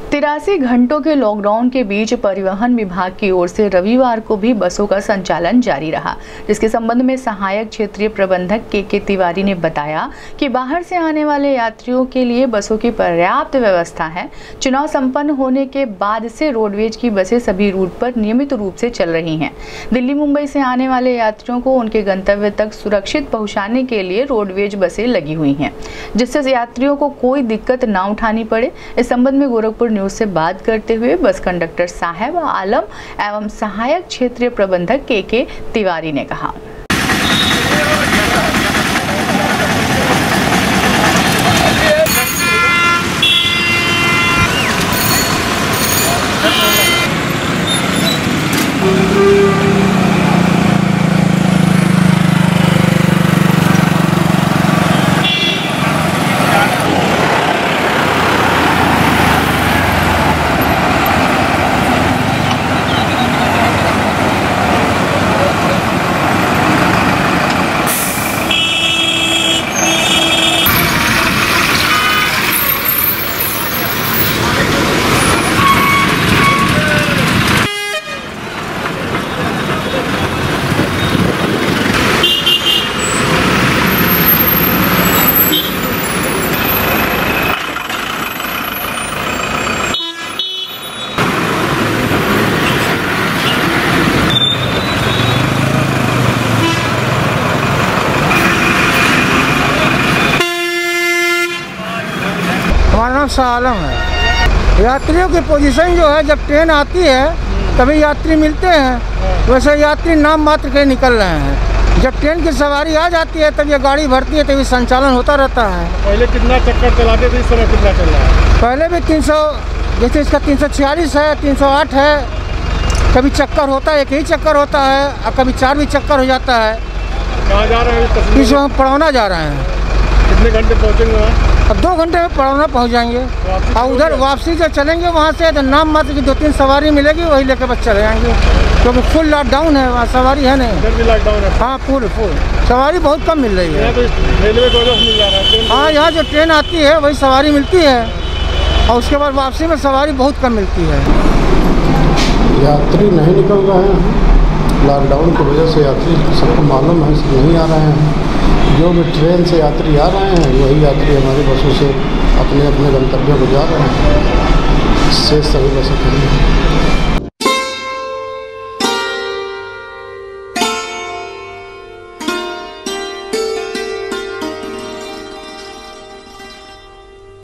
83 घंटों के लॉकडाउन के बीच परिवहन विभाग की ओर से रविवार को भी बसों का संचालन जारी रहा, जिसके संबंध में सहायक क्षेत्रीय प्रबंधक के तिवारी ने बताया कि बाहर से आने वाले यात्रियों के लिए बसों की पर्याप्त व्यवस्था है। चुनाव संपन्न होने के बाद से रोडवेज की बसें सभी रूट पर नियमित रूप से चल रही हैं। दिल्ली मुंबई से आने वाले यात्रियों को उनके गंतव्य तक सुरक्षित पहुँचाने के लिए रोडवेज बसें लगी हुई हैं, जिससे यात्रियों को कोई दिक्कत न उठानी पड़े। इस संबंध में गोरखपुर न्यूज से बात करते हुए बस कंडक्टर साहब आलम एवं सहायक क्षेत्रीय प्रबंधक के तिवारी ने कहा। हमारा नाम शाह आलम है। यात्रियों की पोजीशन जो है, जब ट्रेन आती है तभी यात्री मिलते हैं, वैसे यात्री नाम मात्र के निकल रहे हैं। जब ट्रेन की सवारी आ जाती है तब ये गाड़ी भरती है, तभी संचालन होता रहता है। पहले कितना चक्कर चलाते थे, इस समय कितना चल रहा है? पहले भी 300, जैसे इसका 346 है, 308 है। कभी चक्कर होता है, एक ही चक्कर होता है, और कभी 4 भी चक्कर हो जाता है। कहाँ जा रहे हैं? इस वक्त पड़ौना जा रहे हैं। कितने घंटे पहुँचेंगे वहाँ? अब 2 घंटे में पड़ौना पहुँच जाएंगे, और उधर वापसी जब चलेंगे वहाँ से तो नाम मात्र की 2-3 सवारी मिलेगी, वही लेकर बस चले जाएंगे, क्योंकि फुल लॉकडाउन है, वहाँ सवारी है नहीं। इधर भी लॉकडाउन है? हाँ, फुल सवारी बहुत कम मिल रही है। तो रेलवे को मिल जा रहा है? हाँ, यहाँ जो ट्रेन आती है वही सवारी मिलती है, और उसके बाद वापसी में सवारी बहुत कम मिलती है। यात्री नहीं निकल रहे हैं, लॉकडाउन की वजह से यात्री सबको मालूम है नहीं आ रहे हैं। जो भी ट्रेन से यात्री आ रहे हैं वही यात्री हमारी बसों से अपने अपने गंतव्य को जा रहे हैं। इससे सभी बसें खड़ी हैं।